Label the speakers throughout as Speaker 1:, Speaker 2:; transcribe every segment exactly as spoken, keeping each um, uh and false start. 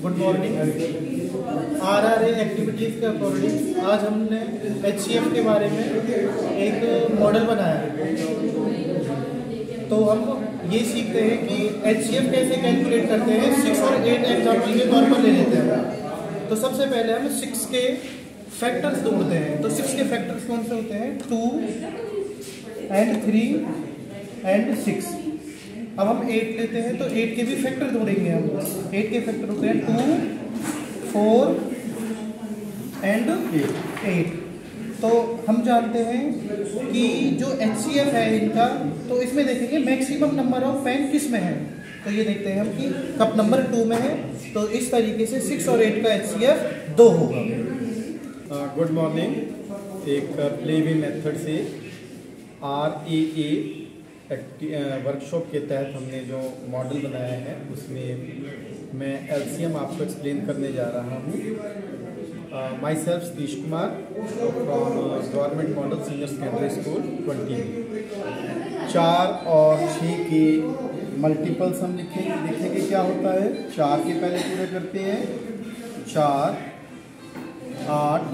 Speaker 1: Good morning. R R A activities के according आज हमने एच सी एफ के बारे में एक मॉडल बनाया है। तो हम ये सीखते हैं कि एच सी एफ कैसे कैलकुलेट करते हैं। सिक्स और एट एग्जाम्पल के तौर पर ले लेते हैं। तो सबसे पहले हम सिक्स के फैक्टर्स ढूंढते हैं। तो सिक्स के फैक्टर्स कौन से होते हैं? Two and three and six. अब हम एट लेते हैं तो एट के भी फैक्टर ढूंढेंगे हम। एट के फैक्टर होते हैं टू, फोर एंड एट। तो हम जानते हैं कि जो एच सी एफ है इनका, तो इसमें देखेंगे मैक्सिमम नंबर ऑफ पेन किस में है। तो ये देखते हैं हम कि कप नंबर टू में है। तो इस तरीके से सिक्स और एट का एच सी एफ दो होगा।
Speaker 2: Good morning. एक प्लेवे मेथड से आर ए ए वर्कशॉप के तहत हमने जो मॉडल बनाया है उसमें मैं एलसीएम आपको एक्सप्लेन करने जा रहा हूँ। Myself Satish Kumar from government model senior secondary school twenty. चार और छः के मल्टीपल्स हम लिखेंगे, देखेंगे क्या होता है। चार के पहले पूरे करते हैं। चार, आठ,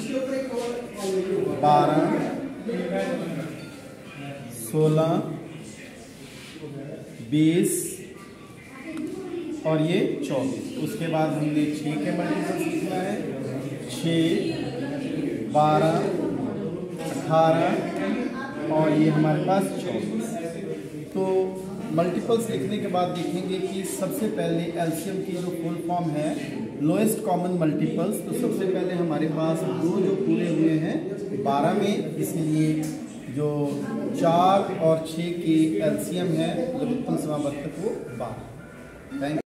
Speaker 2: बारह, सोलह, बीस और ये चौबीस। उसके बाद हमने छः के मल्टीपल्स लिखना है। छः, बारह, अठारह और ये हमारे पास चौबीस। तो मल्टीपल्स लिखने के बाद देखेंगे कि सबसे पहले एलसीएम की जो फुल फॉर्म है लोएस्ट कॉमन मल्टीपल्स। तो सबसे पहले हमारे पास दो जो पूरे हुए हैं बारह में, इसलिए जो चार और छः की एलसीएम है लघुत्तम समावर्तक वो बारह। Thank you.